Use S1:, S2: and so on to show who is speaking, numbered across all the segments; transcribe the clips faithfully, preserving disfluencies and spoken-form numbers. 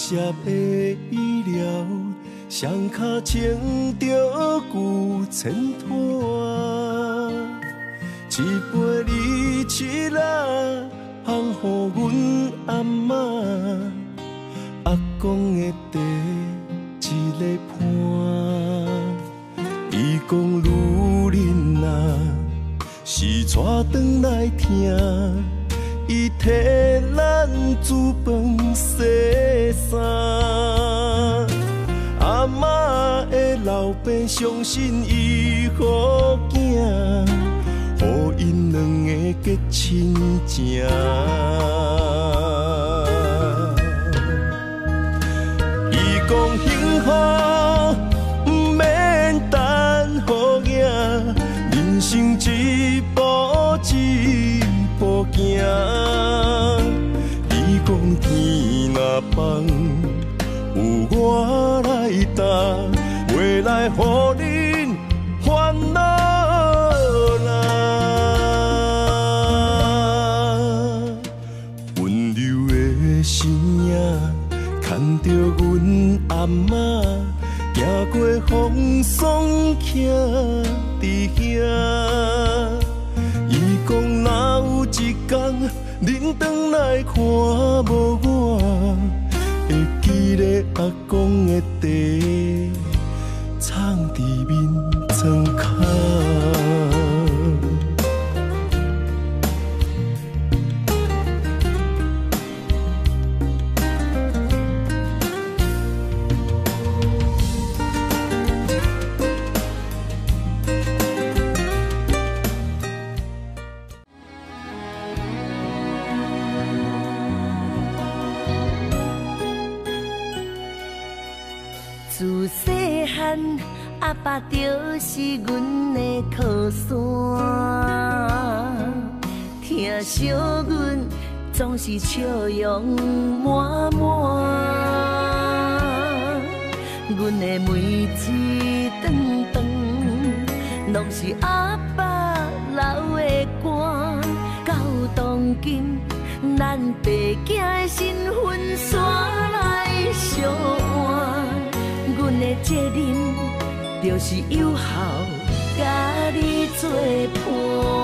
S1: 涩的意料，双脚穿着旧衬拖，一杯二七啦，烘予阮阿嬷，阿公的茶一个盘。伊讲女人啊，是带转来听。伊替咱煮饭洗衫，阿嬷的老爸相信伊好囝，予因两个结亲情。伊讲幸福不免等好囝，人生一步一步行。你讲天若放，有我来担，未来予恁烦恼啦。温柔的声音，牵着阮阿嬷，行过风霜，徛伫遐。伊讲若有一天，恁转来看无我，会记得阿公的茶，藏伫面床骹。
S2: 自细汉，阿爸就是阮的靠山，听惜阮总是笑容满满。阮的每一顿饭，拢是阿爸留的歌。到当今，咱爸囝的身份煞来相换。阮的责任就是有孝，甲你作伴。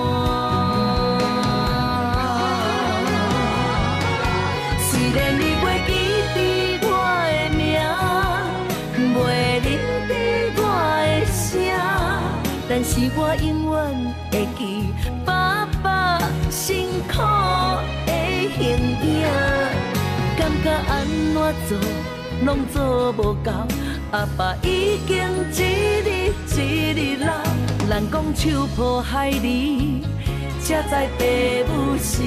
S2: 虽然你袂记得我的名，袂认得我的声，但是我永远会记爸爸辛苦的形影。感觉安怎做，拢做无够。阿爸已经一日一日老，咱讲手抱孩儿，才知爸母是。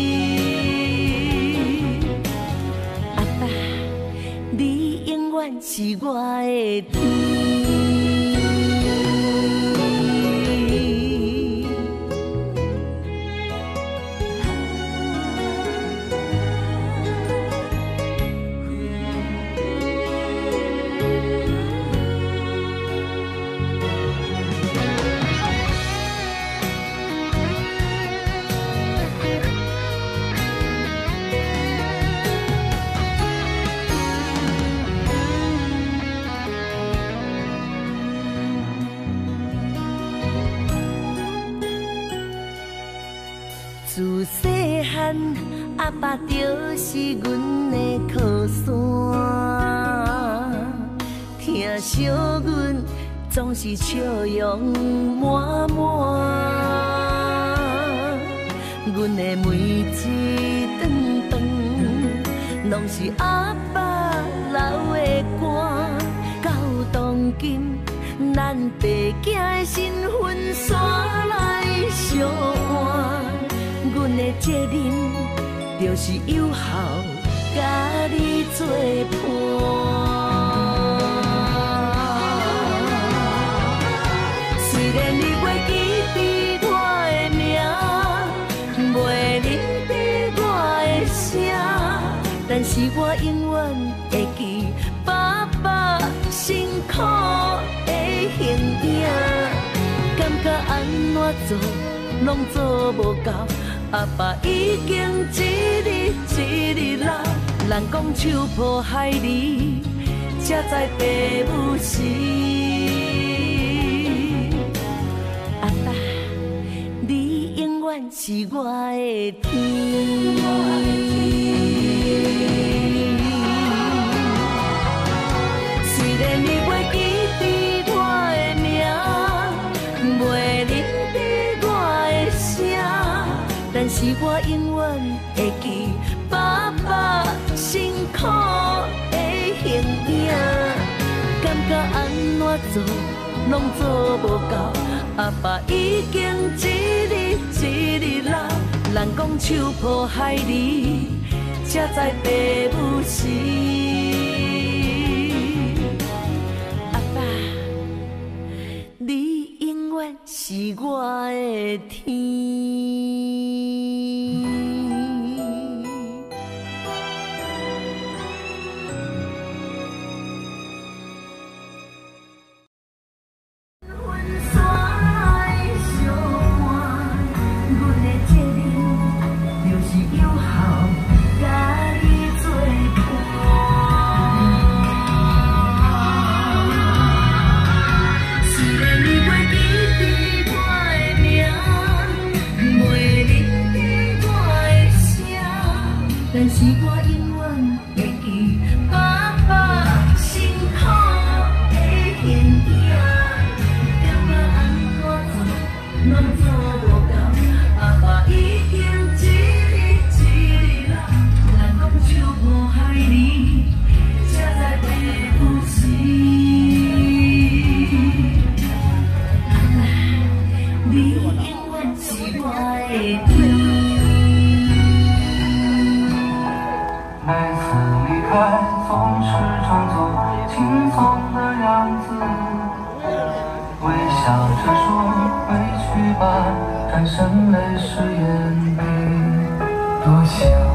S2: 阿爸，你永远是我的天。自细汉，阿爸就是阮的靠山，听惜阮总是笑容满满。阮的每一顿饭，拢是阿爸留的歌。到当今，咱爸囝的身份煞来相换。阮的责任就是有孝，甲你作伴。虽然你袂记得我的名，袂认得我的声，但是我永远会记爸爸辛苦的形影。感觉安怎做，拢做无够。阿爸已经一日一日老， 人讲手抱海里，才知爸母是。阿爸，你永远是我的天。虽然你袂记得我的名，袂认得我的声，但是我永远会记爸爸辛苦的形影。感觉安怎做，拢做无到，阿爸已经一日一日老。人讲手抱海里，才知爸母是。阿爸，你永远是我的天。但是我永远会记爸爸辛苦的形影，感觉安怎做，拢做无到。阿爸已经一日一日老，人讲手抱海里，才知爸母是。阿爸，你永远是我的天。
S3: 每次离开，总是装作轻松的样子，微笑着说回去吧，转身泪湿眼底，多想。